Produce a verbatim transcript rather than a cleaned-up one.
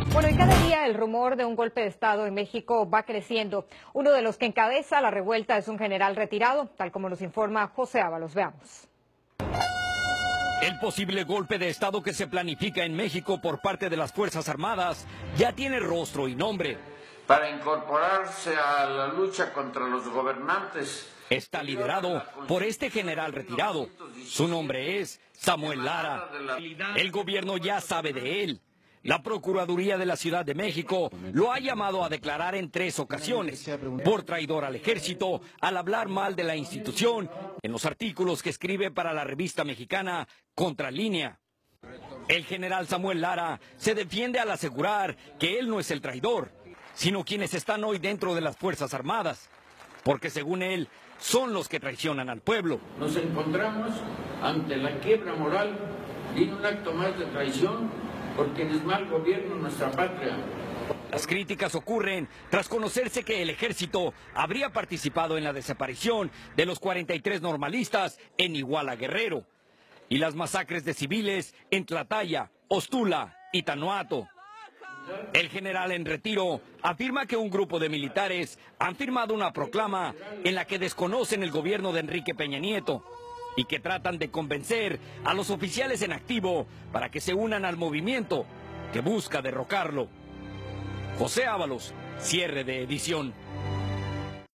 Bueno, y cada día el rumor de un golpe de Estado en México va creciendo. Uno de los que encabeza la revuelta es un general retirado, tal como nos informa José Ábalos. Veamos. El posible golpe de Estado que se planifica en México por parte de las Fuerzas Armadas ya tiene rostro y nombre. Para incorporarse a la lucha contra los gobernantes. Está liderado por este general retirado. Su nombre es Samuel Lara. El gobierno ya sabe de él. La Procuraduría de la Ciudad de México lo ha llamado a declarar en tres ocasiones por traidor al ejército al hablar mal de la institución en los artículos que escribe para la revista mexicana Contralínea. El general Samuel Lara se defiende al asegurar que él no es el traidor, sino quienes están hoy dentro de las Fuerzas Armadas, porque según él son los que traicionan al pueblo. Nos encontramos ante la quiebra moral y un acto más de traición por quienes mal gobiernan nuestra patria. Las críticas ocurren tras conocerse que el ejército habría participado en la desaparición de los cuarenta y tres normalistas en Iguala, Guerrero, y las masacres de civiles en Tlatlaya, Ostula y Tanuato. El general en retiro afirma que un grupo de militares han firmado una proclama en la que desconocen el gobierno de Enrique Peña Nieto y que tratan de convencer a los oficiales en activo para que se unan al movimiento que busca derrocarlo. José Ábalos, cierre de edición.